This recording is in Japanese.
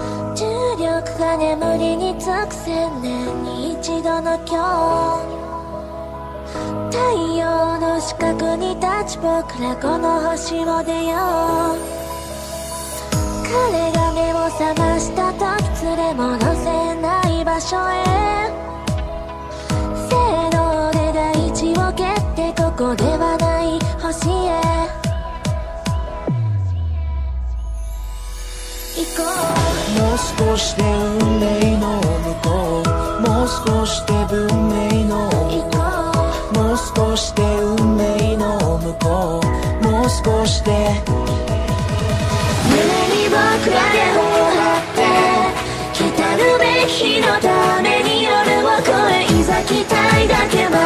重力が眠りにつく千年に一度の今日、太陽の四角に立ち僕らこの星を出よう。彼が目を覚ました時連れ戻せない場所へ、せーので大地を蹴ってここではない星へ行こう。 もう少しで運命の向こう、もう少しで文明の向こう、もう少しで運命の向こう、もう少しで胸に僕らでを張って来たるべき日のために夜を越えいざ期待だけは